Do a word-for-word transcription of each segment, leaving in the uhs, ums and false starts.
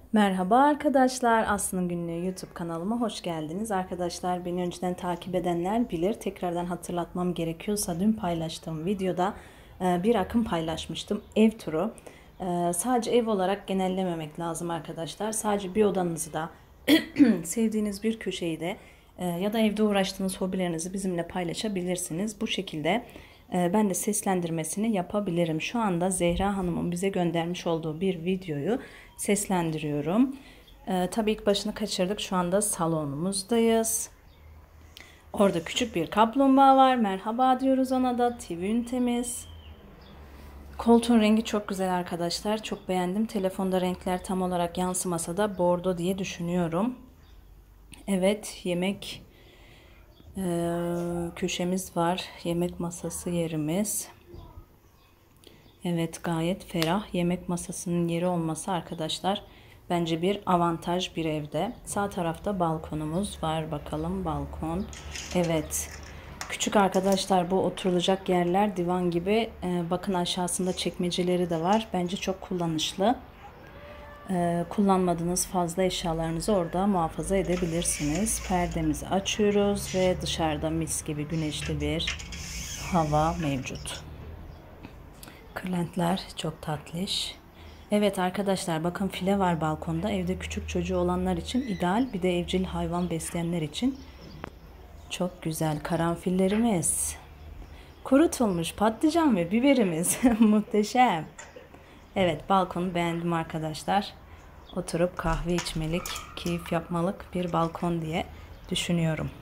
Merhaba arkadaşlar, Aslı'nın Günlüğü YouTube kanalıma hoş geldiniz. Arkadaşlar beni önceden takip edenler bilir. Tekrardan hatırlatmam gerekiyorsa dün paylaştığım videoda bir akım paylaşmıştım. Ev turu. Sadece ev olarak genellememek lazım arkadaşlar. Sadece bir odanızı da sevdiğiniz bir köşeyi de ya da evde uğraştığınız hobilerinizi bizimle paylaşabilirsiniz. Bu şekilde ben de seslendirmesini yapabilirim. Şu anda Zehra Hanım'ın bize göndermiş olduğu bir videoyu seslendiriyorum. Ee, tabii ilk başını kaçırdık. Şu anda salonumuzdayız. Orada küçük bir kaplumbağa var. Merhaba diyoruz ona da. T V ünitemiz. Koltuğun rengi çok güzel arkadaşlar. Çok beğendim. Telefonda renkler tam olarak yansımasa da bordo diye düşünüyorum. Evet, yemek e, köşemiz var. Yemek masası yerimiz. Evet, gayet ferah. Yemek masasının yeri olması arkadaşlar bence bir avantaj bir evde. Sağ tarafta balkonumuz var. Bakalım balkon. Evet. Küçük arkadaşlar, bu oturulacak yerler divan gibi. Ee, bakın aşağısında çekmeceleri de var. Bence çok kullanışlı. Ee, kullanmadığınız fazla eşyalarınızı orada muhafaza edebilirsiniz. Perdemizi açıyoruz ve dışarıda mis gibi güneşli bir hava mevcut. Kırlentler çok tatlış. Evet arkadaşlar, bakın file var balkonda. Evde küçük çocuğu olanlar için ideal. Bir de evcil hayvan besleyenler için çok güzel. Karanfillerimiz. Kurutulmuş patlıcan ve biberimiz. Muhteşem. Evet, balkonu beğendim arkadaşlar. Oturup kahve içmelik, keyif yapmalık bir balkon diye düşünüyorum.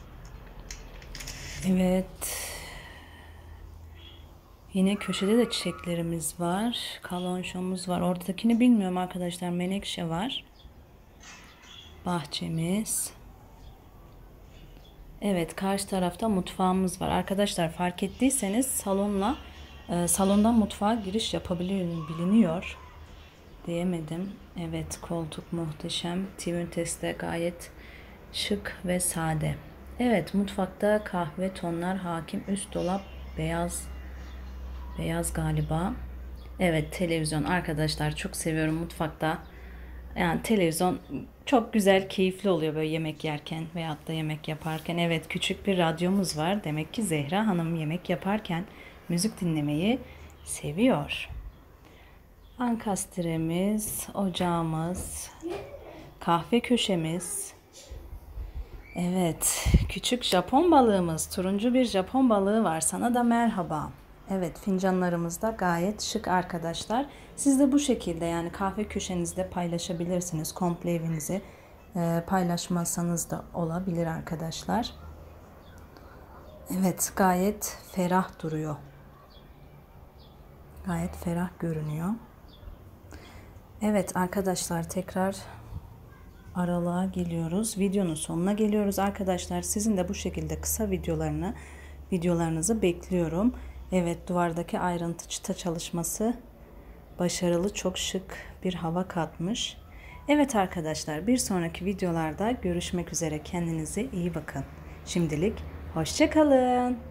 Evet. Yine köşede de çiçeklerimiz var. Kalonşomuz var. Ortadakini bilmiyorum arkadaşlar. Menekşe var. Bahçemiz. Evet, karşı tarafta mutfağımız var. Arkadaşlar fark ettiyseniz salonla e, salondan mutfağa giriş yapabiliyor, biliniyor. Diyemedim. Evet, koltuk muhteşem. T V ünitesi de gayet şık ve sade. Evet, mutfakta kahve tonlar hakim. Üst dolap beyaz. Beyaz galiba. Evet, televizyon arkadaşlar, çok seviyorum mutfakta. Yani televizyon çok güzel, keyifli oluyor böyle yemek yerken veyahut da yemek yaparken. Evet, küçük bir radyomuz var. Demek ki Zehra Hanım yemek yaparken müzik dinlemeyi seviyor. Ankastremiz, ocağımız, kahve köşemiz. Evet, küçük Japon balığımız, turuncu bir Japon balığı var. Sana da merhaba. Evet, fincanlarımız da gayet şık arkadaşlar. Siz de bu şekilde yani kahve köşenizde paylaşabilirsiniz. Komple evinizi e, paylaşmasanız da olabilir arkadaşlar. Evet, gayet ferah duruyor. Gayet ferah görünüyor. Evet arkadaşlar, tekrar aralığa geliyoruz. Videonun sonuna geliyoruz arkadaşlar. Sizin de bu şekilde kısa videolarını videolarınızı bekliyorum. Evet, duvardaki ayrıntı çıta çalışması başarılı, çok şık bir hava katmış. Evet arkadaşlar, bir sonraki videolarda görüşmek üzere. Kendinize iyi bakın. Şimdilik hoşça kalın.